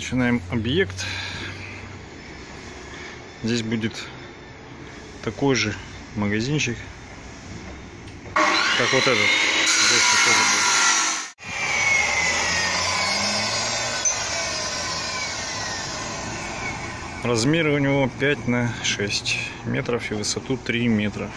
Начинаем объект. Здесь будет такой же магазинчик, как вот этот. Здесь тоже будет. Размеры у него 5 на 6 метров и высоту 3 метра.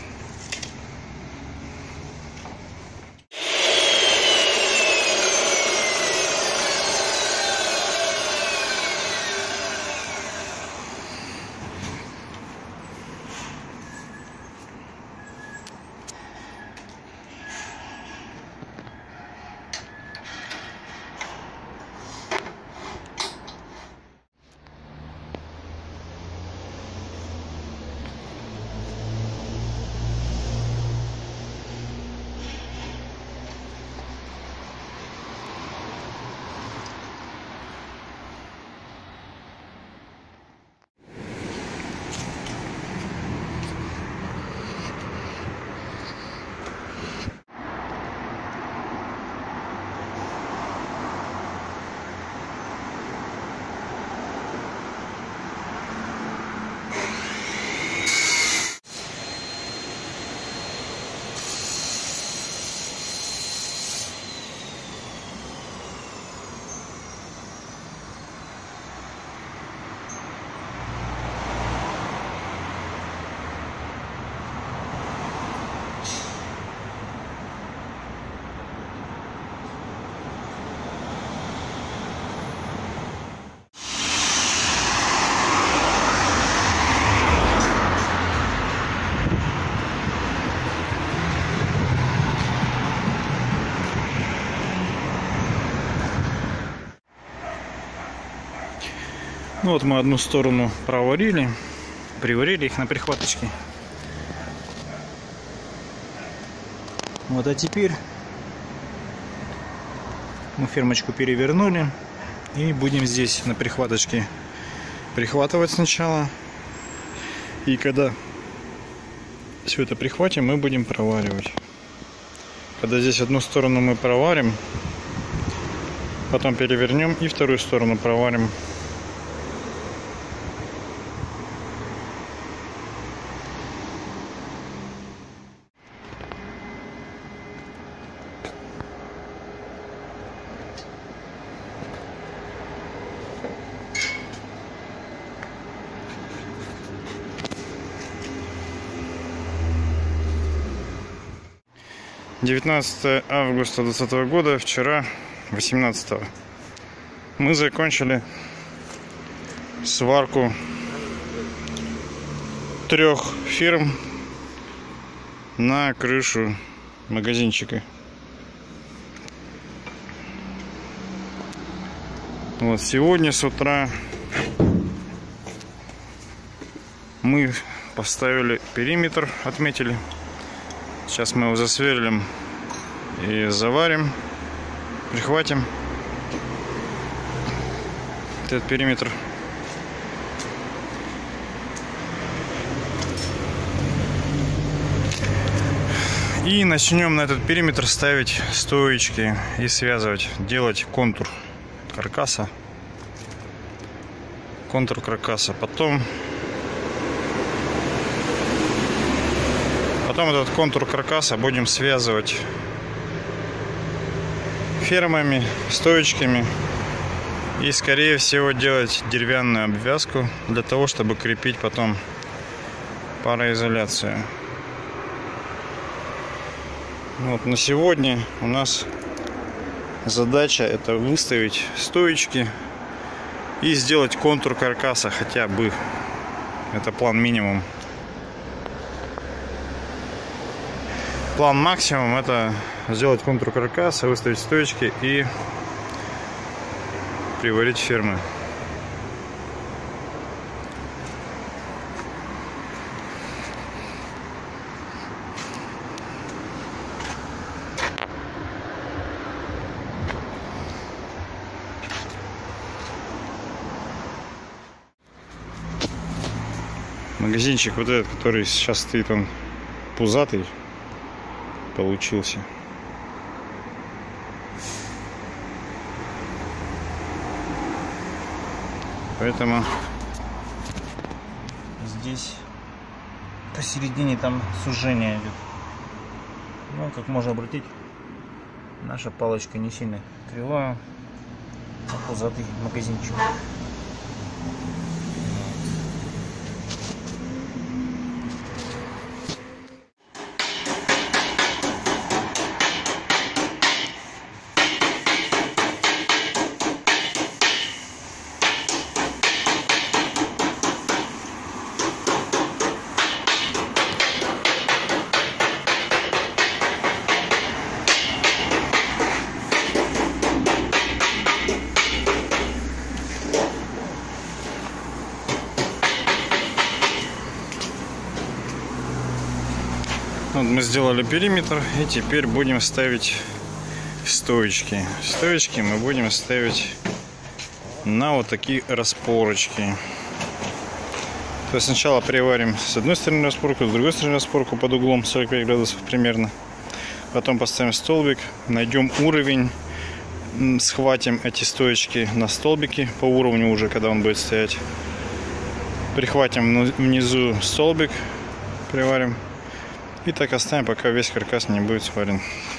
Ну вот мы одну сторону приварили их на прихваточке. Вот, а теперь мы фермочку перевернули и будем здесь на прихваточке прихватывать сначала. И когда все это прихватим, мы будем проваривать. Когда здесь одну сторону мы проварим, потом перевернем и вторую сторону проварим. «19 августа 2020 года, вчера, 18-го, мы закончили сварку 3 фирм на крышу магазинчика. Вот сегодня с утра мы поставили периметр, отметили. Сейчас мы его засверлим и заварим, прихватим этот периметр. И начнем на этот периметр ставить стоечки и связывать, делать контур каркаса. Контур каркаса. Потом этот контур каркаса будем связывать фермами, стоечками и, скорее всего, делать деревянную обвязку для того, чтобы крепить потом пароизоляцию. Вот на сегодня у нас задача это выставить стоечки и сделать контур каркаса хотя бы. Это план минимум. План максимум это сделать контур каркаса, выставить стоечки и приварить фермы. Магазинчик вот этот, который сейчас стоит, он пузатый получился. поэтому здесь посередине там сужение идет. Ну, как можно обратить, наша палочка не сильно кривая, а пузатый магазинчик. Вот мы сделали периметр, и теперь будем ставить стоечки. Стоечки мы будем ставить на вот такие распорочки. То есть сначала приварим с одной стороны распорку, с другой стороны распорку под углом 45 градусов примерно. Потом поставим столбик, найдем уровень, схватим эти стоечки на столбике по уровню уже, когда он будет стоять. Прихватим внизу столбик, приварим. И так оставим, пока весь каркас не будет сварен.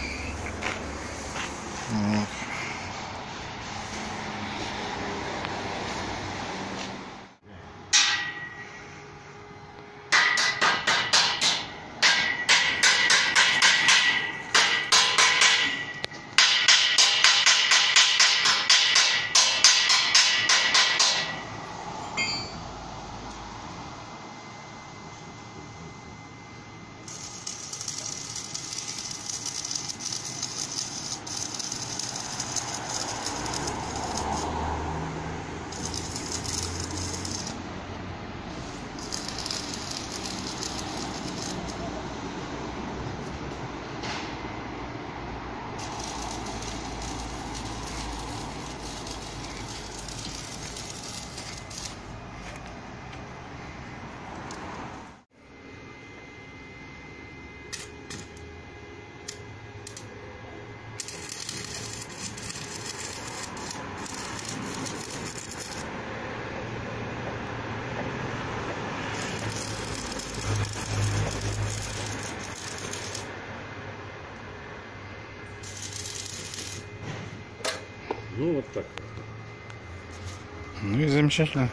Ну вот так. Ну и замечательно.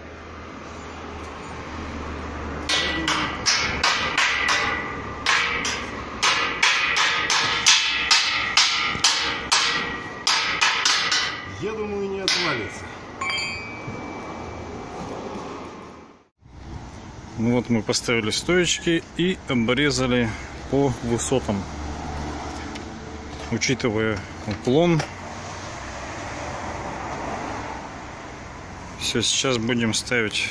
Я думаю, не отвалится. Ну вот мы поставили стоечки и обрезали по высотам, учитывая уклон. Все, сейчас будем ставить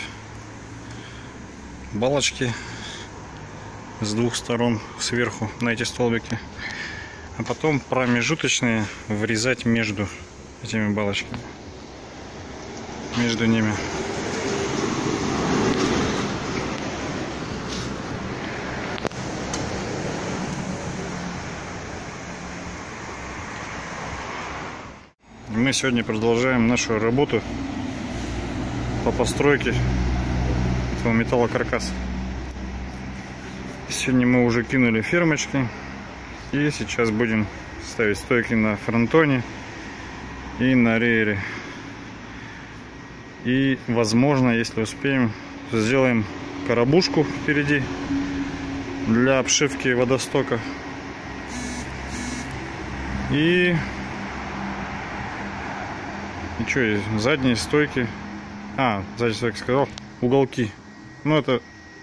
балочки с двух сторон сверху на эти столбики, а потом промежуточные врезать между этими балочками, между ними. Мы сегодня продолжаем нашу работу по постройке этого металлокаркаса. Сегодня мы уже кинули фермочки, и сейчас будем ставить стойки на фронтоне и на реере. И возможно, если успеем, сделаем коробушку впереди для обшивки водостока. И что, задние стойки. Задние стойки сказал. Уголки. Ну, это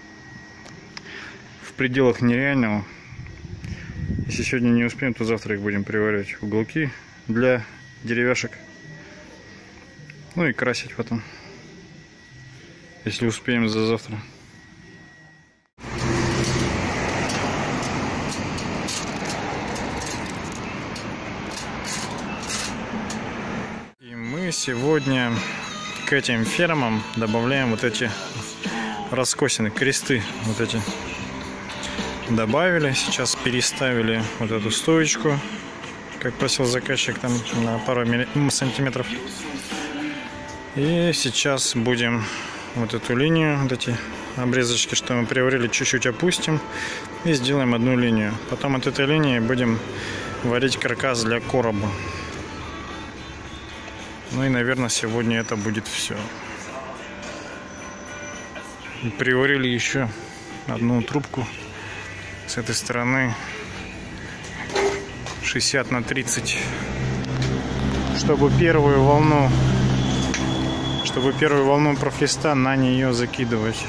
в пределах нереального. Если сегодня не успеем, то завтра их будем приваривать. Уголки для деревяшек. Ну и красить потом, если успеем за завтра. И мы сегодня к этим фермам добавляем вот эти раскосины, кресты. Вот эти добавили. Сейчас переставили вот эту стоечку, как просил заказчик, там на пару сантиметров. И сейчас будем вот эту линию, вот эти обрезочки, что мы приварили, чуть-чуть опустим и сделаем одну линию. Потом от этой линии будем варить каркас для короба. Ну и, наверное, сегодня это будет все. Приварили еще одну трубку с этой стороны 60 на 30, чтобы первую волну профлиста на нее закидывать.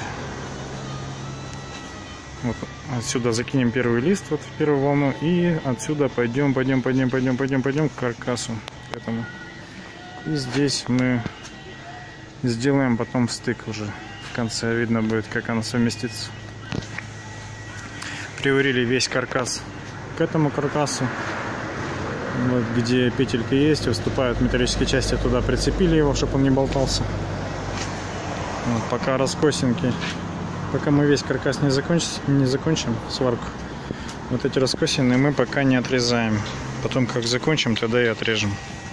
Вот отсюда закинем первый лист, вот в первую волну, и отсюда пойдем к каркасу к этому. И здесь мы сделаем потом стык уже. В конце видно будет, как оно совместится. Приварили весь каркас к этому каркасу. Вот где петельки есть, выступают металлические части, туда прицепили его, чтобы он не болтался. Вот, пока раскосинки, пока мы весь каркас не закончим сварку, вот эти раскосины мы пока не отрезаем. Потом, как закончим, тогда и отрежем.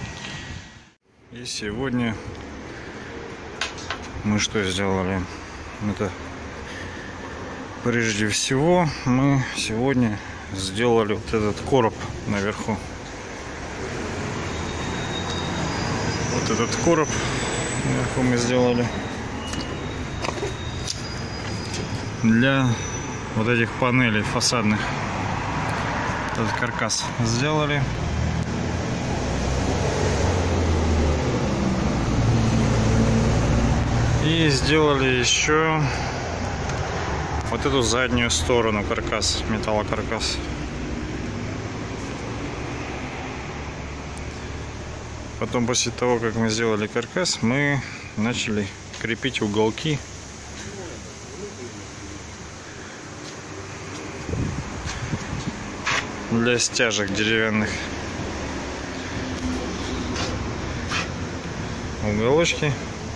И сегодня мы что сделали? Это прежде всего мы сегодня сделали вот этот короб наверху. Вот этот короб наверху мы сделали для вот этих панелей фасадных. Этот каркас сделали. И сделали еще вот эту заднюю сторону каркас, металлокаркас. Потом, после того, как мы сделали каркас, мы начали крепить уголки. Для стяжек деревянных. Уголочки.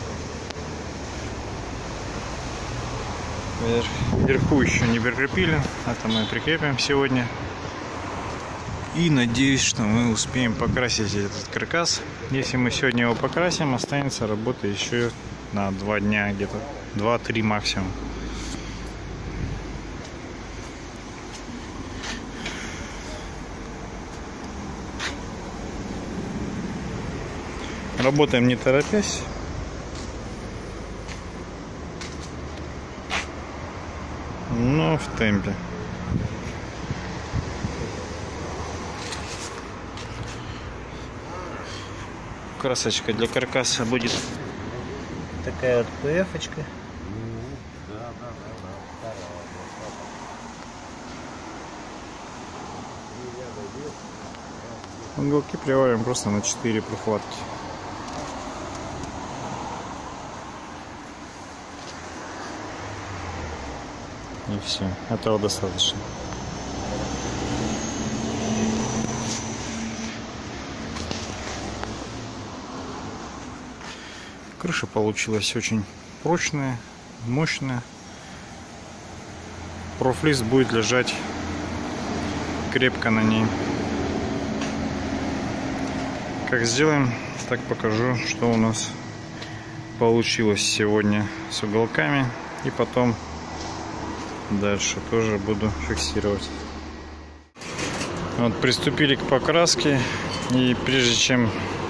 Вверху еще не прикрепили, это мы прикрепим сегодня. И надеюсь, что мы успеем покрасить этот каркас. Если мы сегодня его покрасим, останется работа еще на 2 дня, где-то 2-3 максимум. Работаем не торопясь. Но в темпе. Красочка для каркаса будет такая вот ПФ-очка. Уголки приварим просто на 4 прихватки. И все, этого достаточно. Крыша получилась очень прочная, мощная. Профлист будет лежать крепко на ней. Как сделаем, так покажу, что у нас получилось сегодня с уголками. И потом дальше тоже буду фиксировать. Вот, приступили к покраске. И прежде чем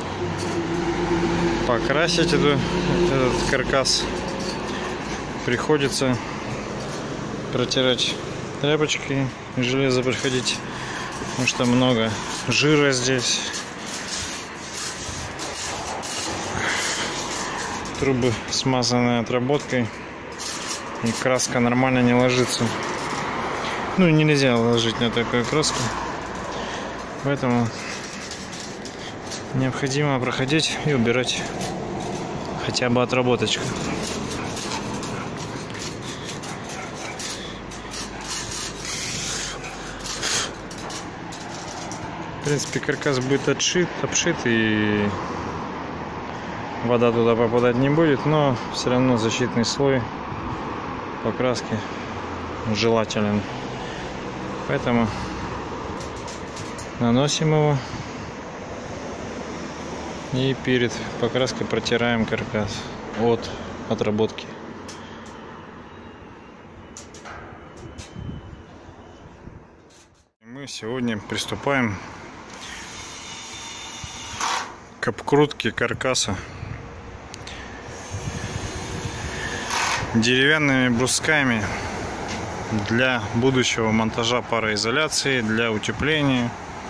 покрасить этот каркас, приходится протирать тряпочкой, железо приходить, потому что много жира здесь. Трубы смазаны отработкой, и краска нормально не ложится. Ну, нельзя ложить на такую краску, поэтому необходимо проходить и убирать хотя бы отработочку. В принципе, каркас будет обшит, и вода туда попадать не будет, но все равно защитный слой покраски желателен. Поэтому наносим его И перед покраской протираем каркас от отработки. Мы сегодня приступаем к обкрутке каркаса деревянными брусками для будущего монтажа пароизоляции, для утепления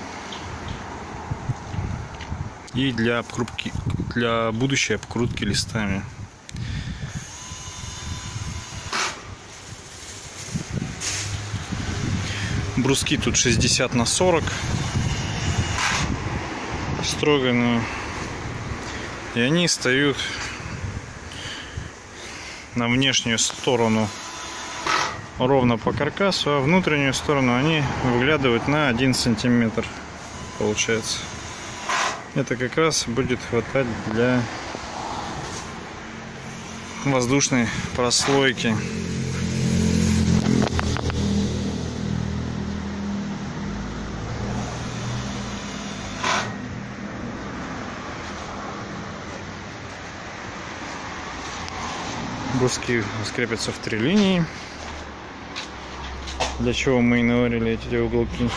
и для обкрутки, для будущей обкрутки листами. Бруски тут 60 на 40 строганные, и они встают на внешнюю сторону ровно по каркасу, а внутреннюю сторону они выглядывают на 1 сантиметр, получается. Это как раз будет хватать для воздушной прослойки. Бруски скрепятся в 3 линии, для чего мы и наварили эти уголки.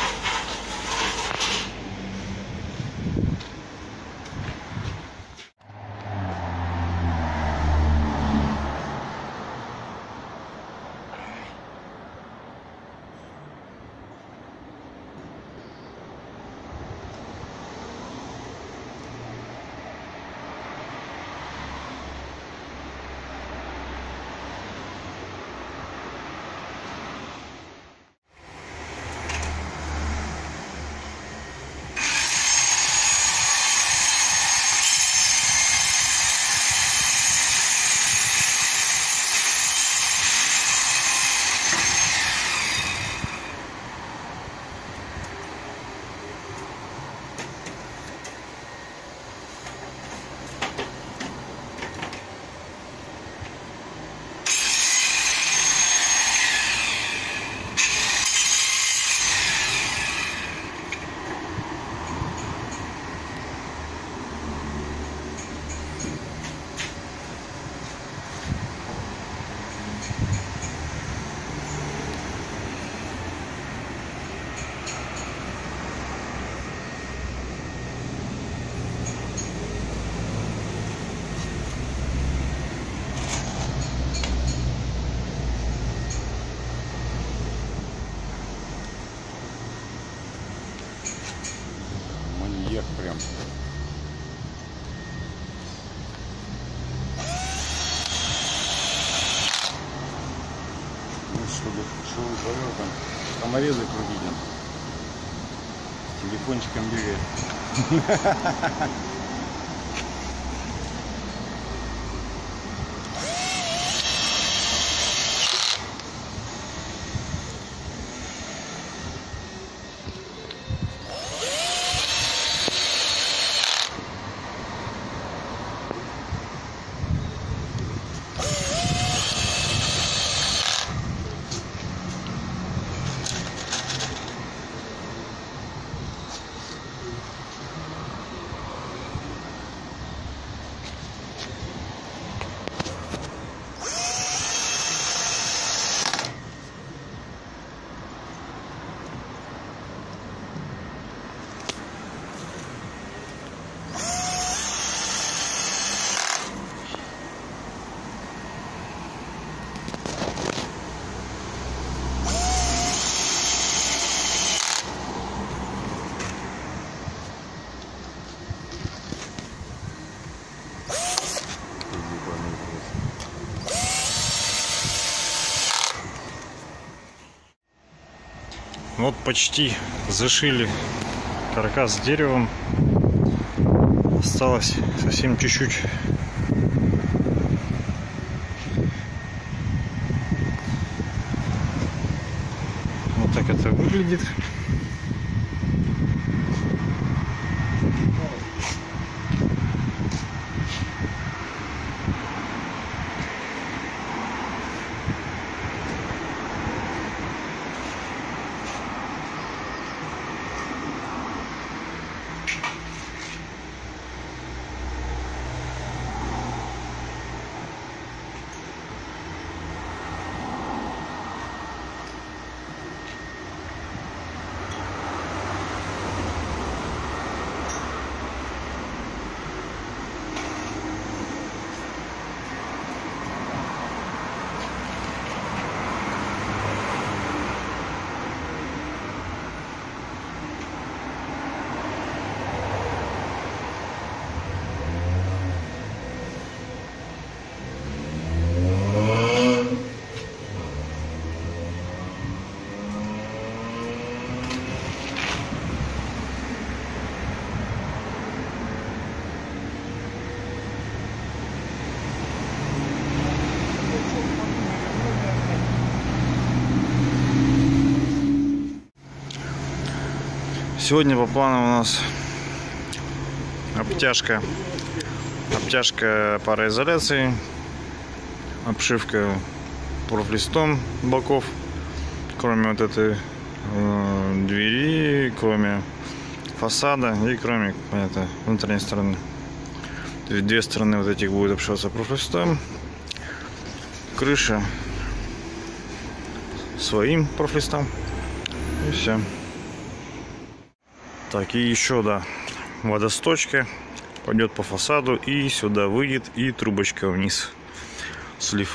Маньяк прям. Ну, чтобы шуруповертом саморезы крутить, телефончиком бегает. Вот почти зашили каркас с деревом. Осталось совсем чуть-чуть. Вот так это выглядит. Сегодня по плану у нас обтяжка пароизоляции, обшивка профлистом боков, кроме вот этой двери, кроме фасада и кроме внутренней стороны. То есть две стороны вот этих будет обшиваться профлистом, крыша своим профлистом, и все. Так, и еще, да, водосточка пойдет по фасаду и сюда выйдет, и трубочка вниз, слив.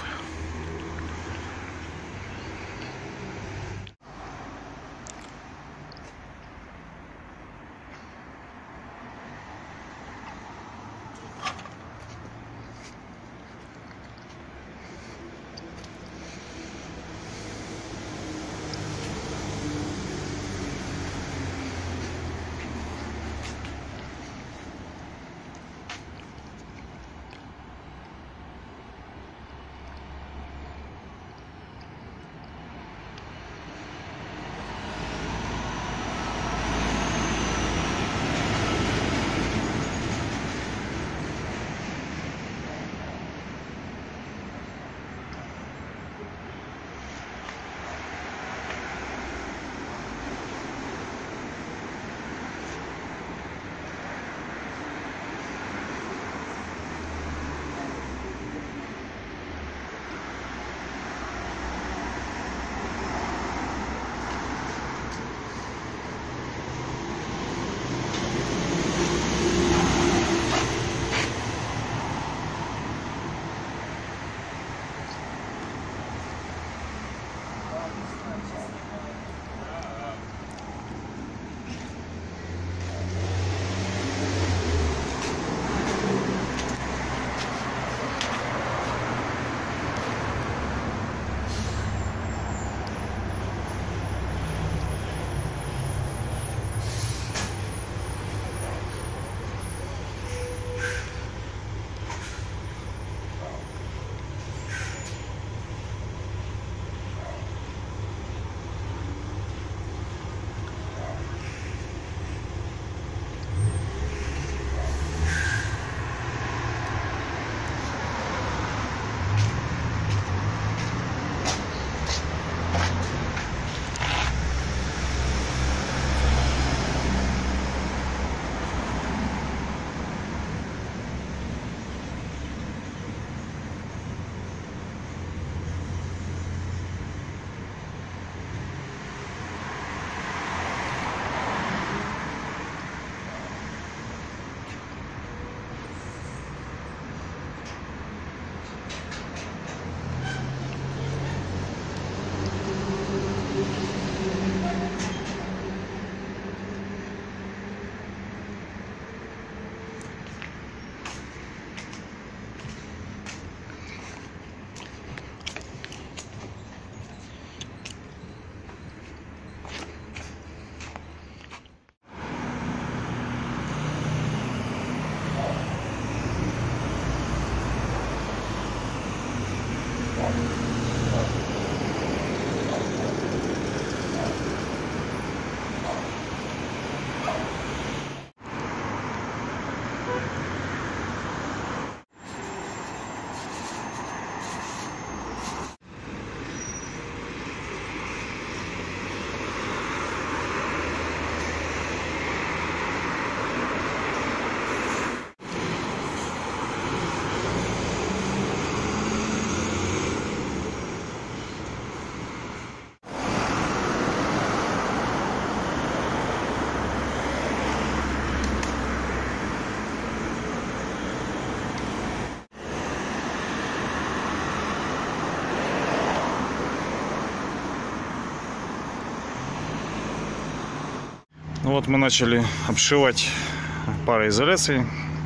Ну вот мы начали обшивать пароизоляцией.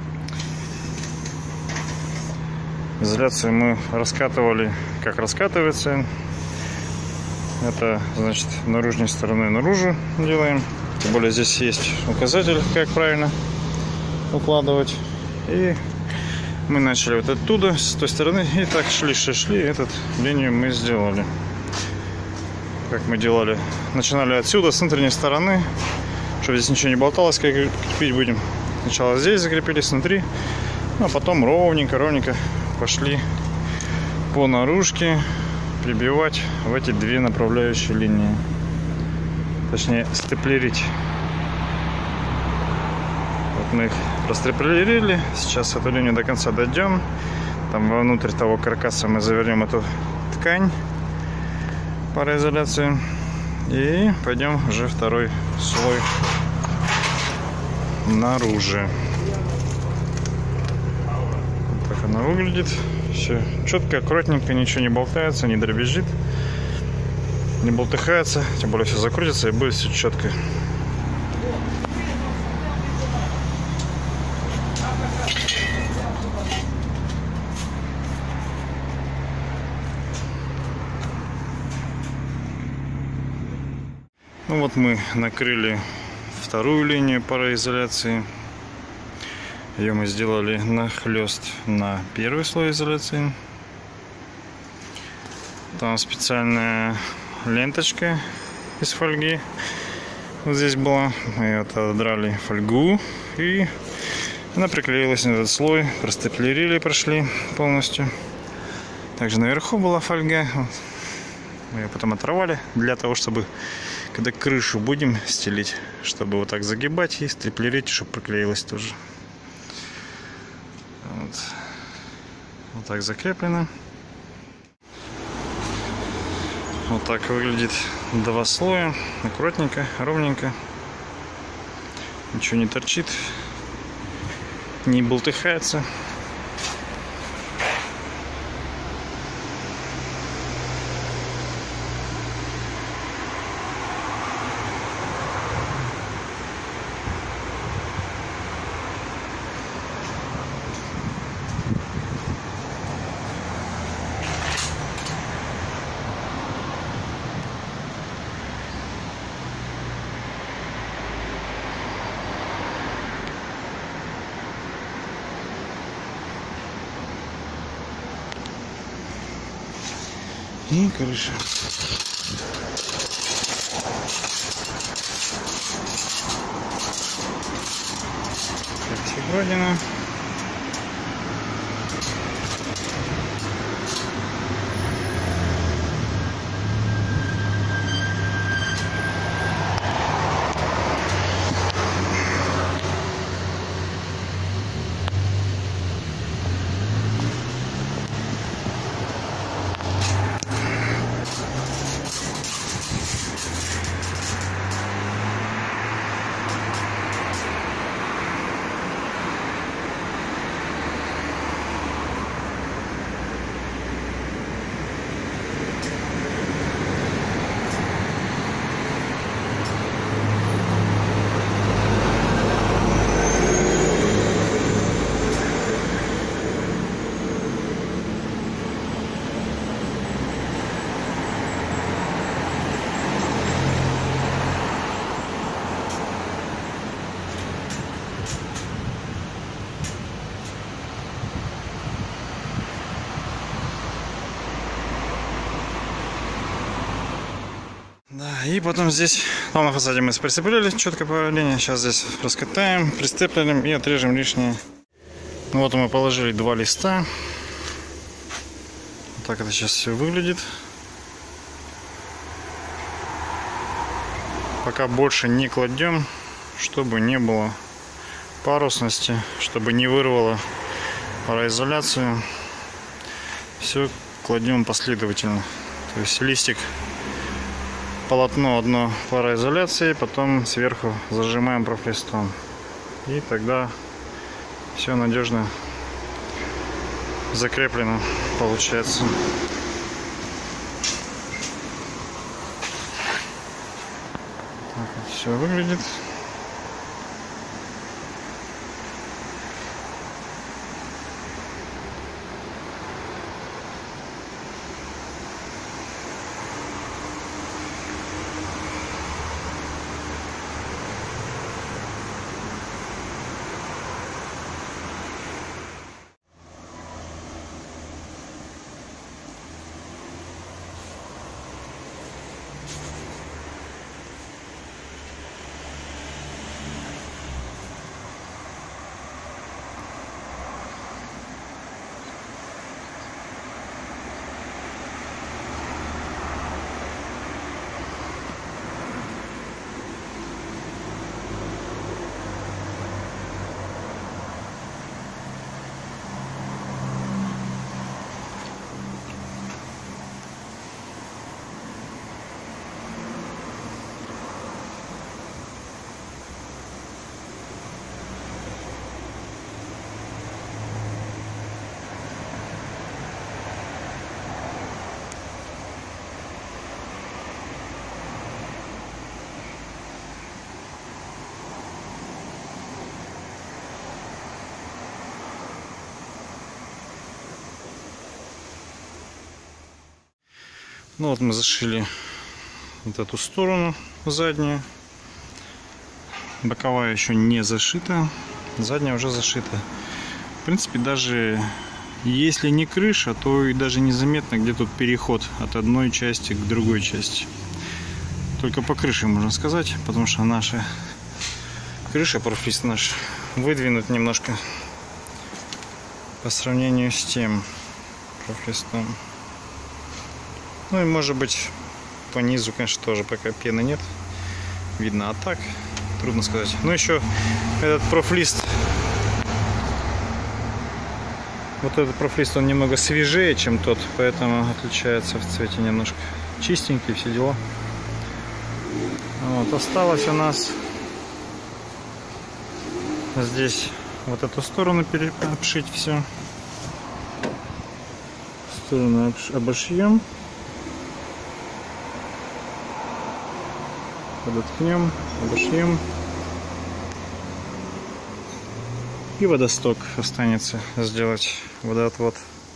Изоляцию мы раскатывали, как раскатывается. Это значит наружной стороны наружу делаем. Тем более здесь есть указатель, как правильно укладывать. И мы начали вот оттуда, с той стороны, и так шли. Эту линию мы сделали. Как мы делали. Начинали отсюда, с внутренней стороны. чтобы здесь ничего не болталось, как крепить будем. Сначала здесь закрепились внутри, а потом ровненько пошли по наружке прибивать в эти две направляющие линии. Точнее, степлерить. Вот мы их простеплерили. Сейчас эту линию до конца дойдем. Там внутрь того каркаса мы завернем эту ткань пароизоляции. И пойдем уже второй слой наружу. Вот так она выглядит. Все четко, аккуратненько, ничего не болтается, не дребезжит, не болтыхается. Тем более все закрутится и будет все четко. Ну вот мы накрыли вторую линию пароизоляции. Ее мы сделали нахлест на первый слой изоляции. Там специальная ленточка из фольги. Вот здесь была. Мы отодрали фольгу. И она приклеилась на этот слой. Простеплерили, прошли полностью. Также наверху была фольга. Мы ее потом оторвали для того, чтобы когда крышу будем стелить, чтобы вот так загибать и степлерить, чтобы приклеилось тоже. Вот так закреплено. Вот так выглядит два слоя. Аккуратненько, ровненько. Ничего не торчит, не болтыхается. И крыша. Так, сегодня. Да, и потом здесь, там на фасаде мы прицепляли четко по линии. Сейчас здесь раскатаем, пристеплим и отрежем лишнее. Ну вот мы положили два листа. Вот так это сейчас все выглядит. Пока больше не кладем, чтобы не было парусности, чтобы не вырвало пароизоляцию. Все кладем последовательно. То есть листик, полотно одно пароизоляции, потом сверху зажимаем профлистом. И тогда все надежно закреплено получается. Так вот все выглядит. Ну вот мы зашили вот эту сторону заднюю. Боковая еще не зашита, задняя уже зашита. В принципе, даже если не крыша, то и даже незаметно, где тут переход от одной части к другой части. Только по крыше можно сказать, потому что наша крыша, профиль наш, выдвинут немножко по сравнению с тем профилистом. Ну и может быть по низу, конечно, тоже пока пены нет. Видно, а так трудно сказать. Ну еще этот профлист. Вот этот профлист, он немного свежее, чем тот, поэтому отличается в цвете немножко. Чистенький, все дела. Вот, осталось у нас здесь вот эту сторону обшить все. Сторону обошьем. Подоткнем, обошьем. И водосток останется сделать водоотвод.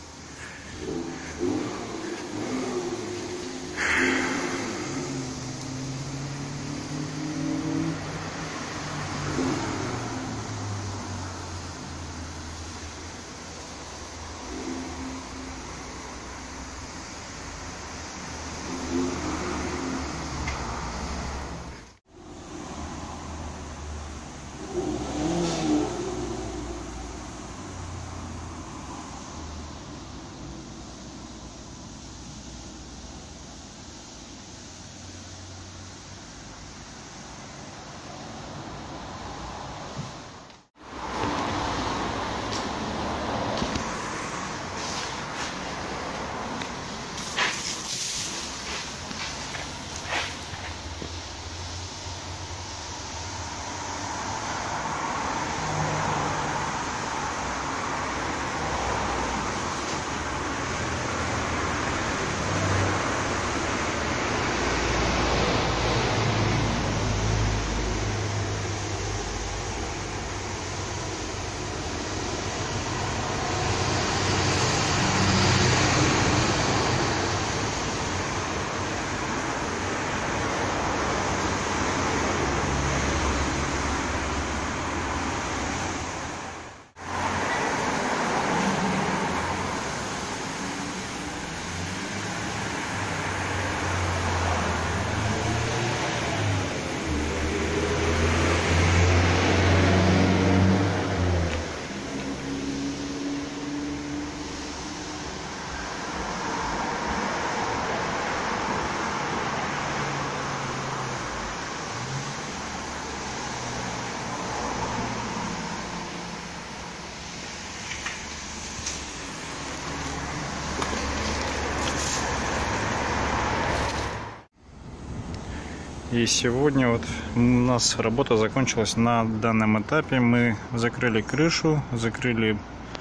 И сегодня вот у нас работа закончилась на данном этапе. Мы закрыли крышу, закрыли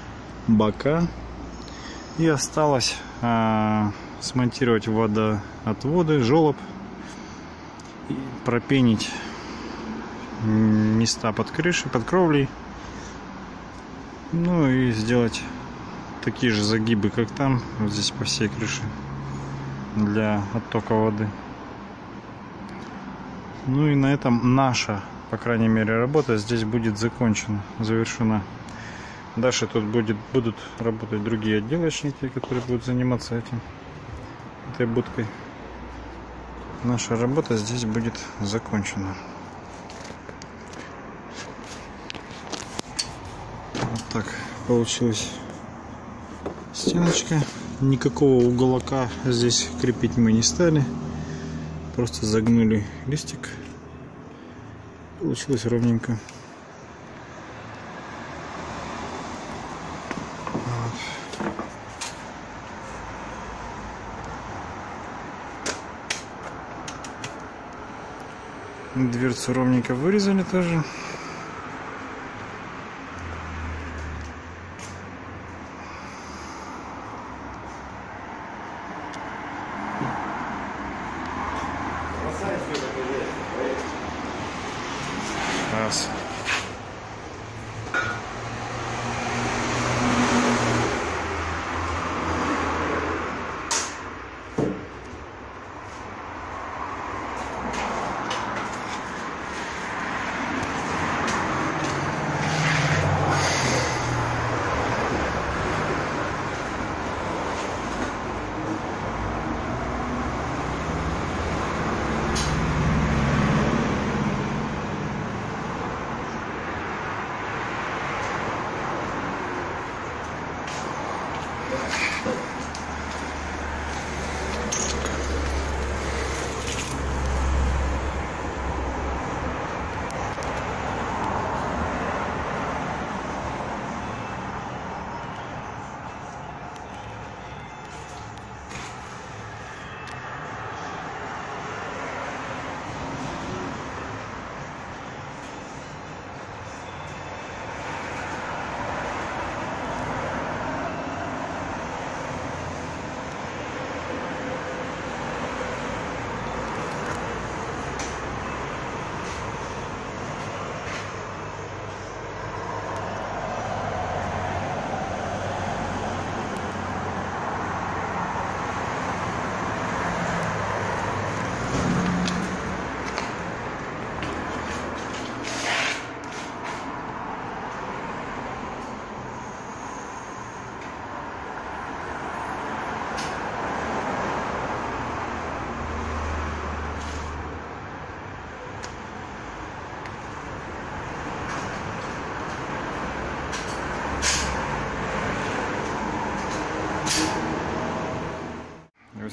бока. И осталось смонтировать водоотводы, желоб, и пропенить места под крышей, под кровлей. Ну и сделать такие же загибы, как там, вот здесь по всей крыше, для оттока воды. Ну и на этом наша, по крайней мере, работа здесь будет закончена, завершена. Дальше тут будут работать другие отделочники, которые будут заниматься этой будкой. Наша работа здесь будет закончена. Вот так получилась стеночка. Никакого уголка здесь крепить мы не стали. Просто загнули листик. Получилось ровненько. Вот. Дверцу ровненько вырезали тоже. Раз.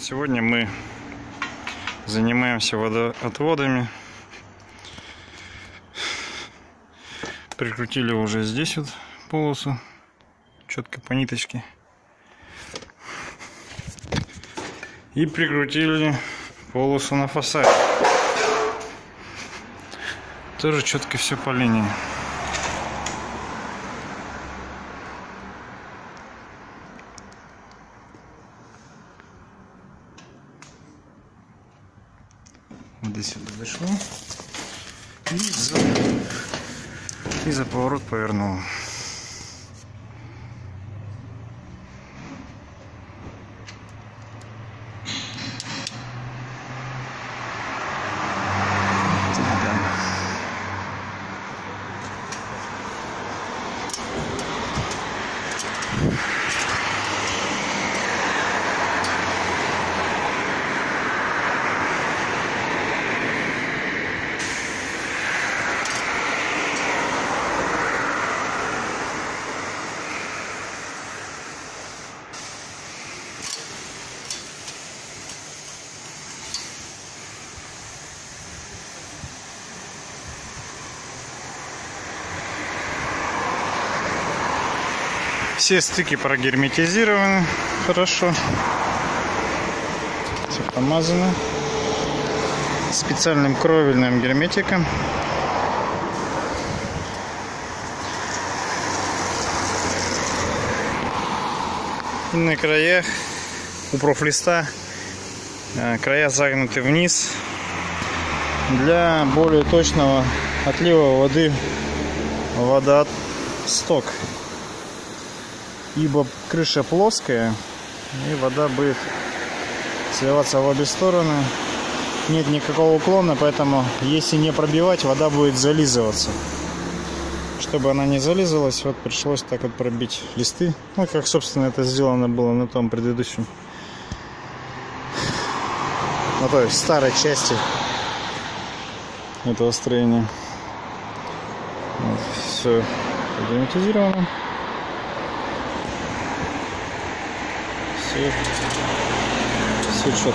Сегодня мы занимаемся водоотводами. Прикрутили уже здесь вот полосу четко по ниточке. И прикрутили полосу на фасаде. Тоже четко все по линии. Вот здесь вот дошло. И за поворот повернул. Все стыки прогерметизированы хорошо. Все помазано специальным кровельным герметиком. И на краях у профлиста края загнуты вниз для более точного отлива воды в водосток. Ибо крыша плоская, и вода будет сливаться в обе стороны. Нет никакого уклона, поэтому если не пробивать, вода будет зализываться. Чтобы она не зализывалась, вот пришлось так вот пробить листы. Ну, как, собственно, это сделано было на том предыдущем, на той старой части этого строения. Вот, все герметизировано. Все четко.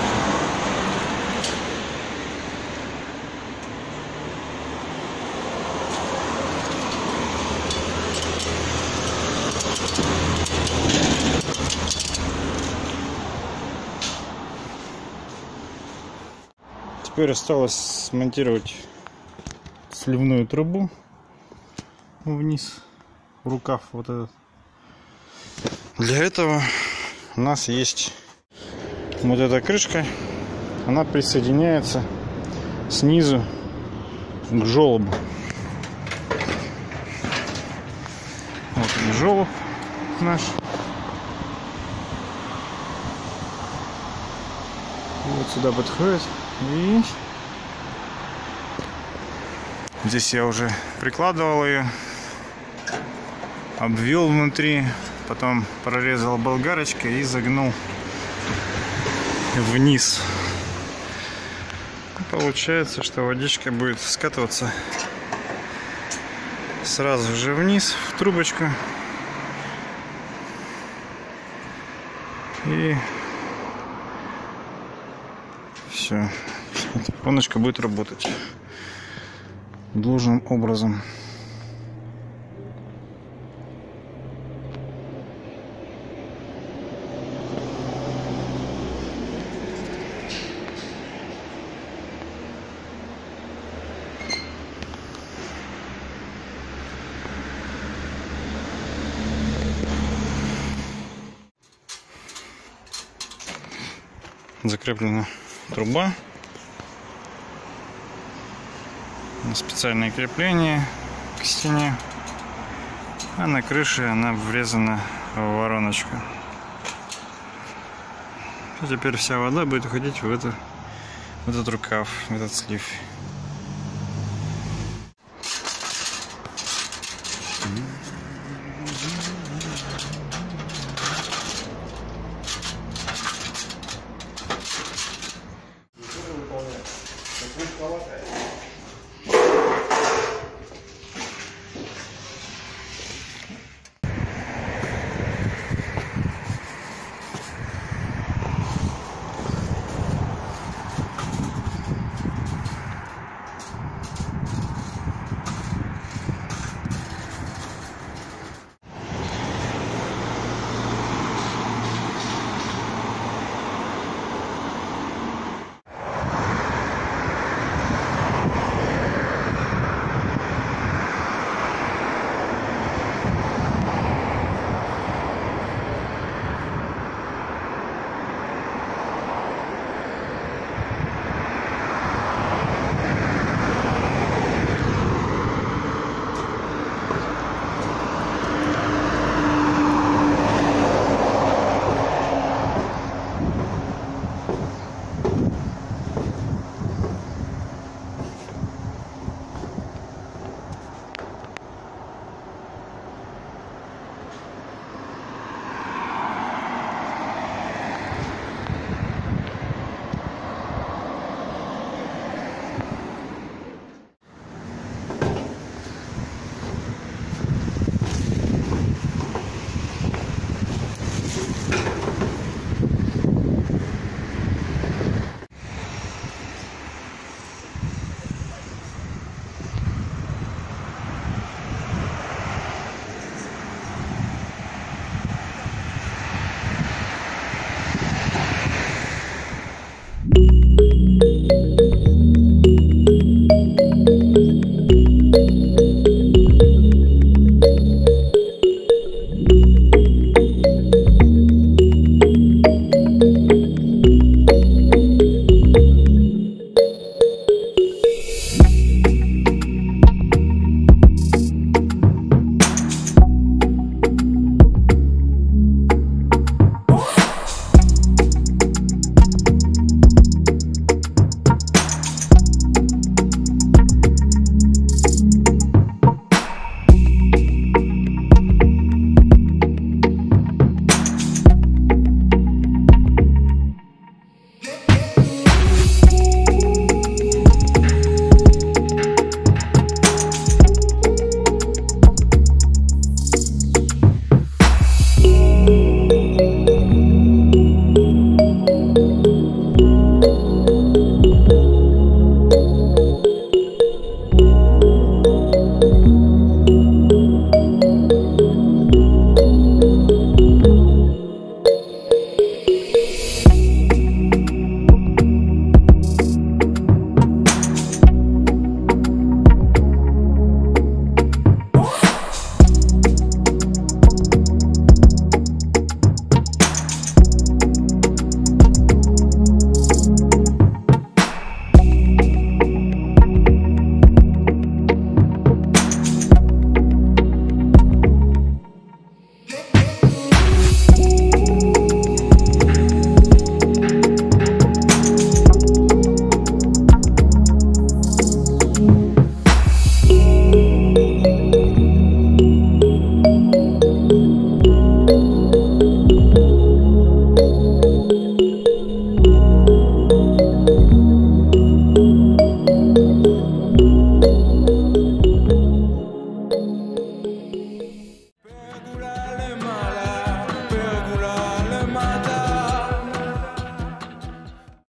Теперь осталось смонтировать сливную трубу вниз, в рукав вот этот. Для этого у нас есть вот эта крышка, она присоединяется снизу к желобу. Вот он, желоб наш. Вот сюда подходит. И здесь я уже прикладывал ее, обвел внутри. Потом прорезал болгарочкой и загнул вниз. Получается, что водичка будет скатываться сразу же вниз в трубочку. И все. Эта колоночка будет работать должным образом. Закреплена труба, специальное крепление к стене, а на крыше она врезана в вороночку. И теперь вся вода будет уходить в этот рукав, в этот слив. Выполнять.